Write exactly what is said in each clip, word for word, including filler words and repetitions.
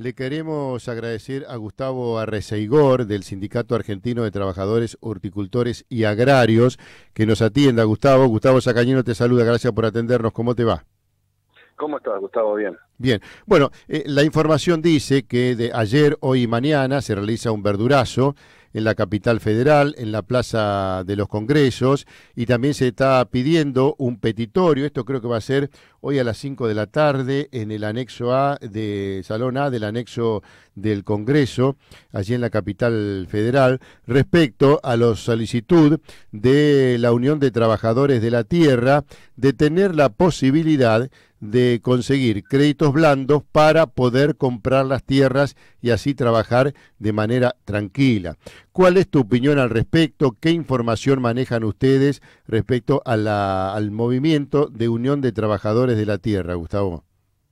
Le queremos agradecer a Gustavo Arreceigor del Sindicato Argentino de Trabajadores Horticultores y Agrarios que nos atienda. Gustavo, Gustavo Sacañino te saluda, gracias por atendernos. ¿Cómo te va? ¿Cómo estás, Gustavo? Bien. Bien, bueno, eh, la información dice que de ayer, hoy y mañana se realiza un verdurazo en la capital federal, en la Plaza de los Congresos, y también se está pidiendo un petitorio. Esto creo que va a ser hoy a las cinco de la tarde en el anexo A de Salón A del anexo del Congreso, allí en la capital federal, respecto a la solicitud de la Unión de Trabajadores de la Tierra de tener la posibilidad de conseguir créditos blandos para poder comprar las tierras y así trabajar de manera tranquila. ¿Cuál es tu opinión al respecto? ¿Qué información manejan ustedes respecto a la, al movimiento de Unión de Trabajadores de la Tierra, Gustavo?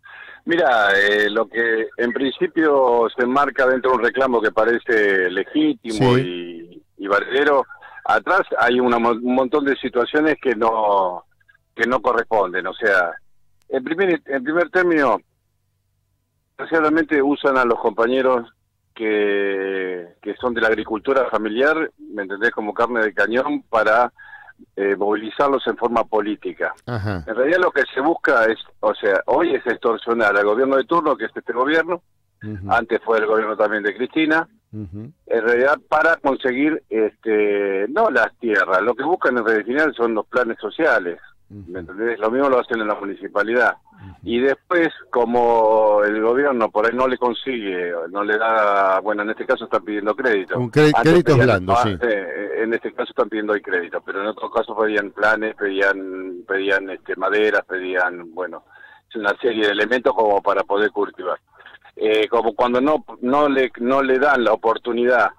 Mira, eh, lo que en principio se enmarca dentro de un reclamo que parece legítimo Sí. y, y verdadero, atrás hay una, un montón de situaciones que no, que no corresponden. O sea, en primer, en primer término, desgraciadamente usan a los compañeros que, que son de la agricultura familiar, ¿me entendés?, como carne de cañón para eh, movilizarlos en forma política. Ajá. En realidad lo que se busca es, o sea, hoy es extorsionar al gobierno de turno, que es este gobierno, Uh-huh. antes fue el gobierno también de Cristina, Uh-huh. en realidad para conseguir, este no las tierras, lo que buscan en realidad son los planes sociales. ¿Me entendés? Lo mismo lo hacen en la municipalidad. Y después, como el gobierno por ahí no le consigue, no le da, bueno, en este caso están pidiendo crédito. Un cre Antes créditos pedían, blandos, ah, sí. eh, en este caso están pidiendo hoy crédito, pero en otros casos pedían planes, pedían pedían este maderas, pedían, bueno, es una serie de elementos como para poder cultivar. Eh, como cuando no no le no le dan la oportunidad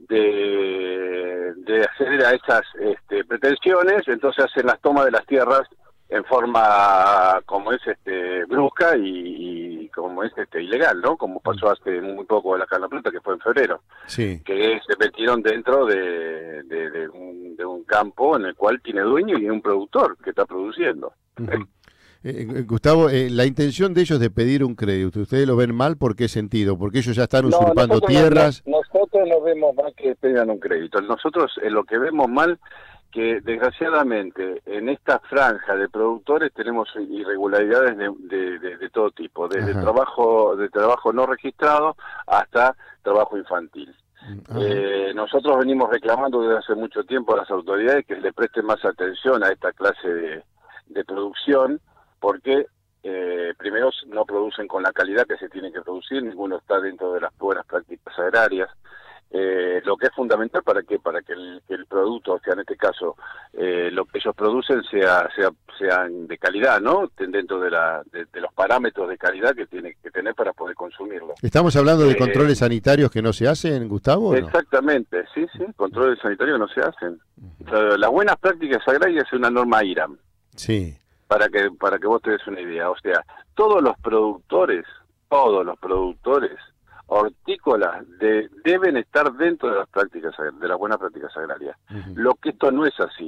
de, de acceder a esas este, pretensiones, entonces hacen las tomas de las tierras en forma como es este brusca y, y como es este ilegal, ¿no? Como pasó hace muy poco acá en La Plata, que fue en febrero, Sí. que se metieron dentro de, de, de, un, de un campo en el cual tiene dueño y un productor que está produciendo. Uh-huh. Eh, eh, Gustavo, eh, la intención de ellos de pedir un crédito, ¿ustedes lo ven mal? ¿Por qué sentido? ¿Porque ellos ya están No, usurpando nosotros tierras? No, no, nosotros no vemos mal que pidan un crédito. Nosotros eh, lo que vemos mal, que desgraciadamente en esta franja de productores tenemos irregularidades de, de, de, de todo tipo, desde Ajá. trabajo de trabajo no registrado hasta trabajo infantil. Eh, nosotros venimos reclamando desde hace mucho tiempo a las autoridades que le presten más atención a esta clase de, de producción, porque eh, primero no producen con la calidad que se tiene que producir, ninguno está dentro de las buenas prácticas agrarias, eh, lo que es fundamental para que para que el, que el producto, o sea, en este caso, eh, lo que ellos producen sea, sea sean de calidad, ¿no? Dentro de, la, de, de los parámetros de calidad que tiene que tener para poder consumirlo. ¿Estamos hablando de Eh, controles sanitarios que no se hacen, Gustavo, o no? Exactamente, sí, sí, controles sanitarios no se hacen. O sea, las buenas prácticas agrarias es una norma I R A M. Sí. Para que para que vos te des una idea, o sea, todos los productores, todos los productores hortícolas de, deben estar dentro de las prácticas de las buenas prácticas agrarias. Uh-huh. Lo que esto no es así.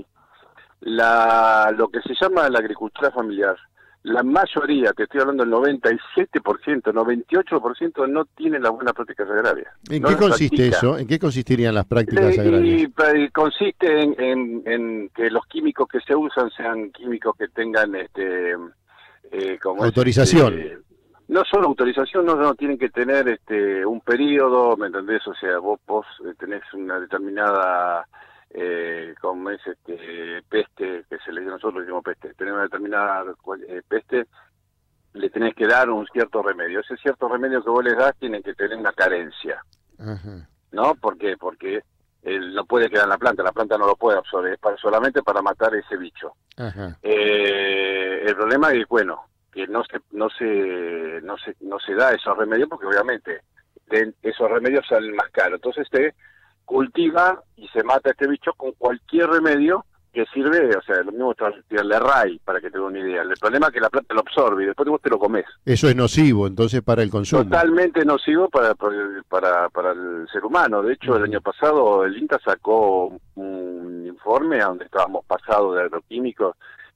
La lo que se llama la agricultura familiar, la mayoría, te estoy hablando del noventa y siete por ciento, noventa y ocho por ciento no tienen las buenas prácticas agrarias. ¿En No qué las consiste practican. eso? ¿En qué consistirían las prácticas Eh, agrarias? Y, y consiste en, en, en que los químicos que se usan sean químicos que tengan este eh, como es, Autorización. este, no solo autorización, no, no tienen que tener este un periodo, ¿me entendés? O sea, vos, vos tenés una determinada eh, como es este peste, que se le dice, nosotros le decimos peste, tenés una determinada eh, peste, le tenés que dar un cierto remedio. Ese cierto remedio que vos les das tiene que tener una carencia. Ajá. ¿No? ¿Por qué? Porque él no puede quedar en la planta, la planta no lo puede absorber, es para, solamente para matar ese bicho. Ajá. Eh, el problema es que, bueno, que no se no se no se no se da esos remedios porque obviamente de, esos remedios salen más caros. Entonces se cultiva y se mata este bicho con cualquier remedio que sirve, o sea, lo mismo tirarle ray, para que te dé una idea. El problema es que la planta lo absorbe y después vos te lo comes. Eso es nocivo, entonces, para el consumo. Totalmente nocivo para, para, para el ser humano. De hecho, uh-huh. el año pasado el INTA sacó un informe a donde estábamos pasados de agroquímicos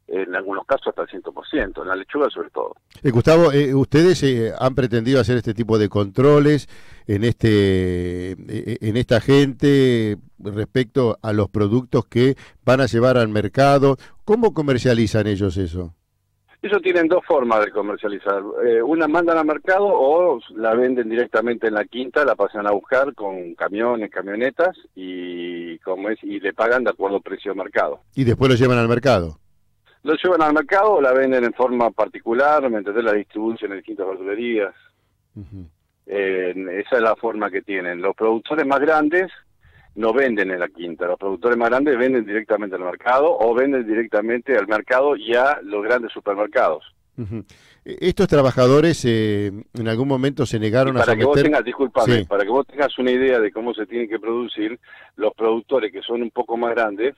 en algunos casos hasta el cien por ciento, en la lechuga sobre todo. Eh, Gustavo, eh, ustedes eh, han pretendido hacer este tipo de controles en este eh, en esta gente respecto a los productos que van a llevar al mercado. ¿Cómo comercializan ellos eso? Ellos tienen dos formas de comercializar. Eh, una mandan al mercado o la venden directamente en la quinta, la pasan a buscar con camiones, camionetas y como es y le pagan de acuerdo al precio de mercado. Y después lo llevan al mercado. Lo llevan al mercado o la venden en forma particular, ¿me entendés? La distribuyen en distintas verdulerías. Uh-huh. eh, esa es la forma que tienen. Los productores más grandes no venden en la quinta, los productores más grandes venden directamente al mercado o venden directamente al mercado y a los grandes supermercados. Uh-huh. Estos trabajadores eh, en algún momento se negaron para a someter... que vos tengas, disculpame, sí. para que vos tengas una idea de cómo se tiene que producir, los productores que son un poco más grandes,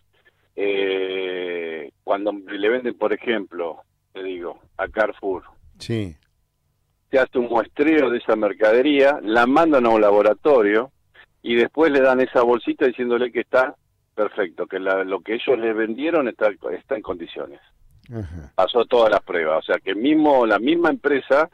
eh, cuando le venden, por ejemplo, te digo, a Carrefour, sí. se hace un muestreo de esa mercadería, la mandan a un laboratorio y después le dan esa bolsita diciéndole que está perfecto, que la, lo que ellos les vendieron está, está en condiciones. Ajá. Pasó todas las pruebas, o sea que mismo la misma empresa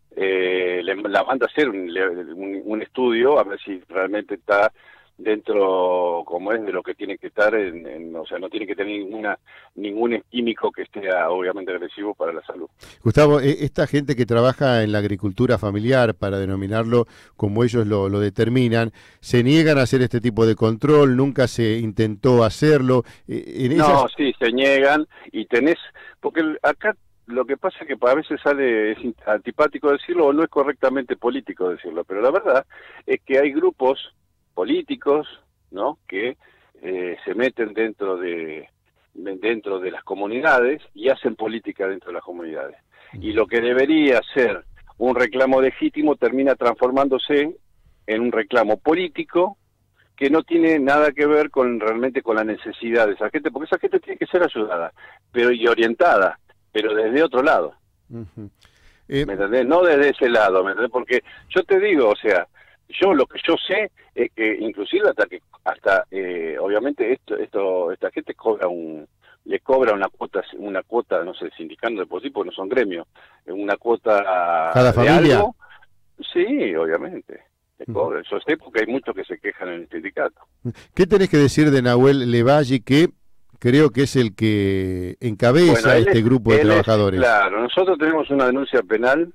eh, le, la manda a hacer un, un, un estudio a ver si realmente está dentro, como es, de lo que tiene que estar, en, en, o sea, no tiene que tener ninguna ningún químico que esté obviamente agresivo para la salud. Gustavo, esta gente que trabaja en la agricultura familiar, para denominarlo como ellos lo, lo determinan, ¿se niegan a hacer este tipo de control? ¿Nunca se intentó hacerlo? En esas... No, sí, se niegan y tenés, porque acá lo que pasa es que a veces sale, es antipático decirlo o no es correctamente político decirlo, pero la verdad es que hay grupos políticos, ¿no?, que eh, se meten dentro de dentro de las comunidades y hacen política dentro de las comunidades. Y lo que debería ser un reclamo legítimo termina transformándose en un reclamo político que no tiene nada que ver con realmente con la necesidad de esa gente, porque esa gente tiene que ser ayudada, pero y orientada, pero desde otro lado. Uh-huh. eh... ¿Me entendés? No desde ese lado, ¿me entendés? Porque yo te digo, o sea, yo lo que yo sé es que inclusive hasta que hasta eh, obviamente esto esto esta gente cobra un le cobra una cuota una cuota no sé sindicando de por sí porque no son gremios, una cuota cada familia. Algo. Sí, obviamente le cobra. Yo sé porque hay muchos que se quejan en el sindicato. ¿Qué tenés que decir de Nahuel Levalli, que creo que es el que encabeza bueno, este es, grupo de trabajadores? Es, claro, nosotros tenemos una denuncia penal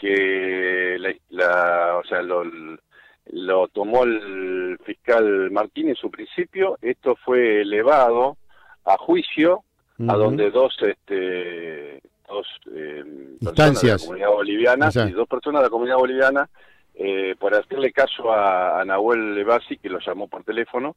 que la, la o sea lo lo tomó el fiscal Martín en su principio. Esto fue elevado a juicio, uh-huh, a donde dos este dos eh, personas de la comunidad boliviana, o sea, y dos personas de la comunidad boliviana, eh, por hacerle caso a, a Nahuel Levalli, que lo llamó por teléfono,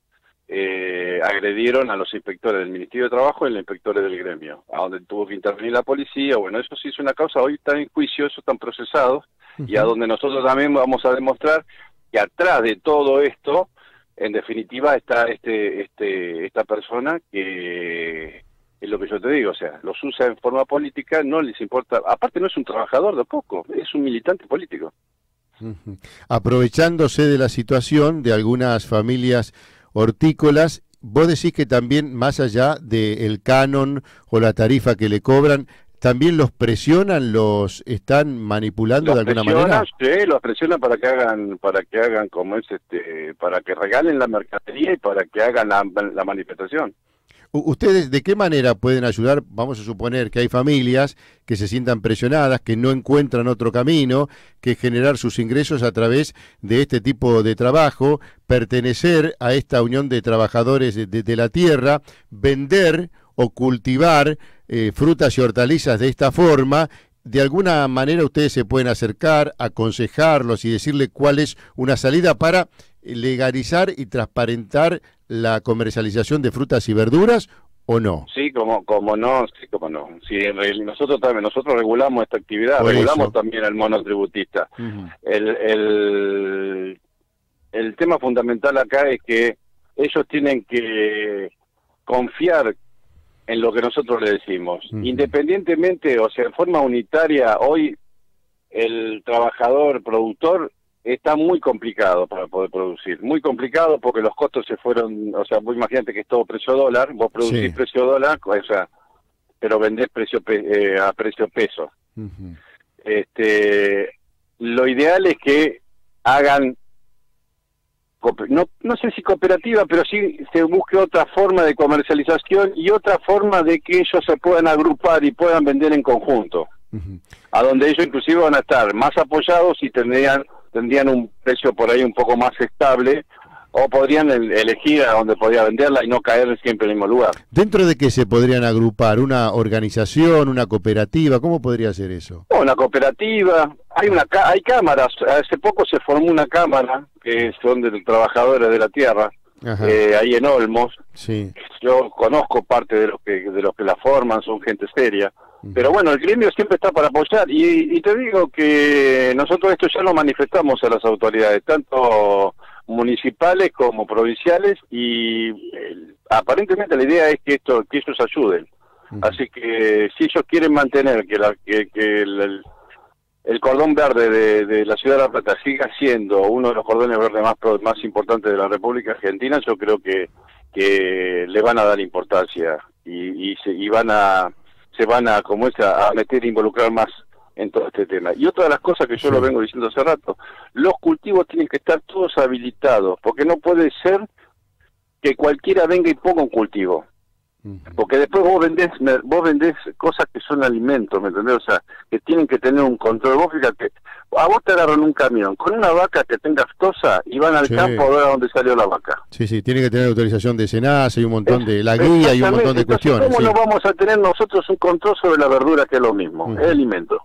eh, agredieron a los inspectores del Ministerio de Trabajo y los inspectores del gremio, a donde tuvo que intervenir la policía. Bueno, eso sí es una causa, hoy están en juicio, eso están procesados, uh-huh, y a donde nosotros también vamos a demostrar que atrás de todo esto, en definitiva, está este, este, esta persona que es lo que yo te digo, o sea, los usa en forma política, no les importa, aparte no es un trabajador de poco, es un militante político. Uh-huh. Aprovechándose de la situación de algunas familias hortícolas, vos decís que también más allá del canon o la tarifa que le cobran, ¿también los presionan, los están manipulando los de alguna manera? Sí, los presionan para que hagan, para que hagan como es este, para que regalen la mercadería y para que hagan la, la manifestación. ¿Ustedes de qué manera pueden ayudar? Vamos a suponer que hay familias que se sientan presionadas, que no encuentran otro camino que generar sus ingresos a través de este tipo de trabajo, pertenecer a esta unión de trabajadores de, de, de la tierra, vender o cultivar eh, frutas y hortalizas de esta forma. De alguna manera ustedes se pueden acercar, aconsejarlos y decirle cuál es una salida para legalizar y transparentar la comercialización de frutas y verduras, ¿o no? Sí, como como no, sí, como no. Sí, nosotros también, nosotros regulamos esta actividad, Por regulamos eso. también al monotributista. Uh-huh. el, el, el tema fundamental acá es que ellos tienen que confiar en lo que nosotros le decimos. Uh-huh. Independientemente, o sea, en forma unitaria, hoy el trabajador, productor, está muy complicado para poder producir. Muy complicado porque los costos se fueron, o sea, vos imagínate que es todo precio dólar, vos producís sí. precio dólar, o sea, pero vendés precio pe eh, a precio peso. Uh-huh. Este, lo ideal es que hagan, no, no sé si cooperativa, pero sí se busque otra forma de comercialización y otra forma de que ellos se puedan agrupar y puedan vender en conjunto, uh-huh. a donde ellos inclusive van a estar más apoyados y tendrían, tendrían un precio por ahí un poco más estable, o podrían el, elegir a donde podría venderla y no caer siempre en el mismo lugar. ¿Dentro de qué se podrían agrupar? ¿Una organización, una cooperativa? ¿Cómo podría ser eso? No, una cooperativa, hay una hay cámaras, hace poco se formó una cámara, que son de trabajadores de la tierra, eh, ahí en Olmos. Sí. Yo conozco parte de los que de los que la forman, son gente seria. Uh-huh. Pero bueno, el gremio siempre está para apoyar, y, y te digo que nosotros esto ya lo manifestamos a las autoridades, tanto municipales como provinciales, y eh, aparentemente la idea es que esto que ellos ayuden. Uh-huh. Así que si ellos quieren mantener que, la, que, que el, el, el cordón verde de, de la ciudad de La Plata siga siendo uno de los cordones verdes más, más importantes de la República Argentina, yo creo que, que le van a dar importancia y, y, se, y van a se van a, como es, a, a meter e involucrar más en todo este tema. Y otra de las cosas que yo sí. lo vengo diciendo hace rato, los cultivos tienen que estar todos habilitados, porque no puede ser que cualquiera venga y ponga un cultivo. Uh-huh. Porque después vos vendés, vos vendés cosas que son alimentos, ¿me entendés? O sea, que tienen que tener un control. Vos fíjate, a vos te agarran un camión con una vaca que tenga aftosa y van al sí. campo a ver a dónde salió la vaca. Sí, sí, tiene que tener autorización de SENASA y un montón de la guía y un montón de cuestiones. ¿Cómo sí. no vamos a tener nosotros un control sobre la verdura, que es lo mismo? Uh-huh. Es alimento.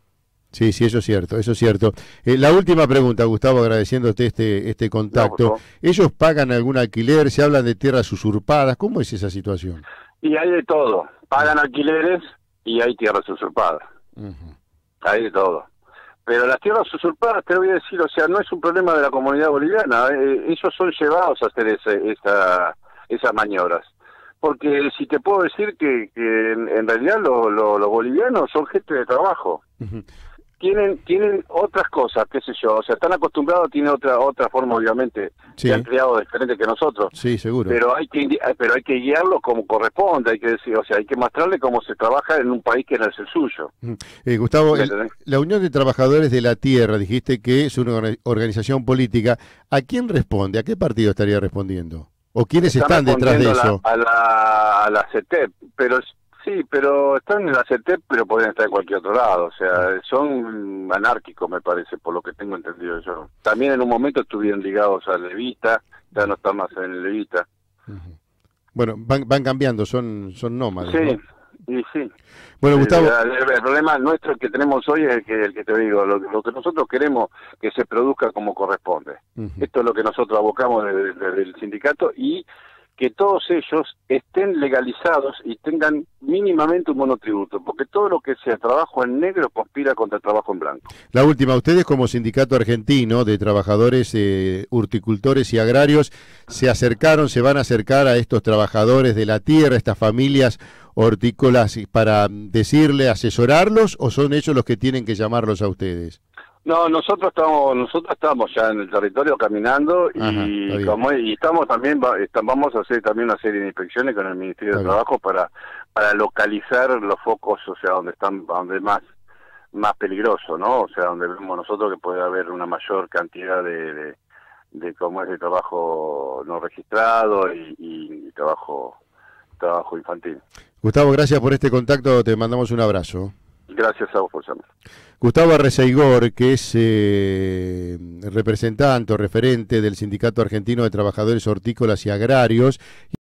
Sí, sí, eso es cierto, eso es cierto. Eh, la última pregunta, Gustavo, agradeciéndote este este contacto. No, ¿ellos pagan algún alquiler? ¿Se hablan de tierras usurpadas? ¿Cómo es esa situación? Y hay de todo. Pagan alquileres y hay tierras usurpadas. Uh-huh. Hay de todo. Pero las tierras usurpadas, te voy a decir, o sea, no es un problema de la comunidad boliviana. Eh, ellos son llevados a hacer ese, esa, esas maniobras. Porque si te puedo decir que, que en, en realidad los lo, lo bolivianos son gente de trabajo. Uh-huh. Tienen tienen otras cosas, qué sé yo, o sea, están acostumbrados, tienen otra otra forma, obviamente, sí. se han criado diferente que nosotros. Sí, seguro. Pero hay que pero hay que guiarlos como corresponde, hay que decir, o sea, hay que mostrarle cómo se trabaja en un país que no es el suyo. Eh, Gustavo, el, la Unión de Trabajadores de la Tierra, dijiste que es una organización política. ¿A quién responde? ¿A qué partido estaría respondiendo? ¿O quiénes están, están detrás de eso? A la, a la, a la C E T E P, pero sí, pero están en la C E T E P, pero podrían estar en cualquier otro lado. O sea, son anárquicos, me parece, por lo que tengo entendido yo. También en un momento estuvieron ligados a Levita, ya no están más en Levita. Uh-huh. Bueno, van, van cambiando, son son nómades. Sí, ¿no? Y sí. Bueno, Gustavo. El, el, el problema nuestro que tenemos hoy es el que, el que te digo, lo, lo que nosotros queremos que se produzca como corresponde. Uh-huh. Esto es lo que nosotros abocamos desde, desde el sindicato, y que todos ellos estén legalizados y tengan mínimamente un monotributo, porque todo lo que sea trabajo en negro conspira contra el trabajo en blanco. La última, ustedes como Sindicato Argentino de Trabajadores eh, Horticultores y Agrarios, ¿se acercaron, se van a acercar a estos trabajadores de la tierra, estas familias hortícolas, para decirle, asesorarlos, o son ellos los que tienen que llamarlos a ustedes? No, nosotros estamos nosotros estamos ya en el territorio caminando. Ajá, y como y estamos también va, estamos, vamos a hacer también una serie de inspecciones con el Ministerio está de bien. Trabajo para para localizar los focos, o sea, donde están donde más más peligroso, ¿no? O sea, donde vemos nosotros que puede haber una mayor cantidad de de, de cómo es de trabajo no registrado y, y trabajo trabajo infantil. Gustavo, gracias por este contacto, te mandamos un abrazo. Gracias a vos por llamar. Gustavo Arrezaigor, que es eh, representante o referente del Sindicato Argentino de Trabajadores Hortícolas y Agrarios.